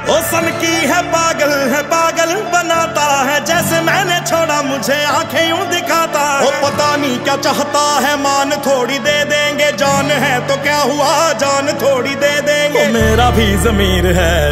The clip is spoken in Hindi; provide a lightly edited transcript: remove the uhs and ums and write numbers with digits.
ओ सन की है पागल बनाता है, जैसे मैंने छोड़ा मुझे आंखें यूं दिखाता है। ओ पता नहीं क्या चाहता है, मान थोड़ी दे देंगे, जान है तो क्या हुआ जान थोड़ी दे देंगे। ओ मेरा भी ज़मीर है।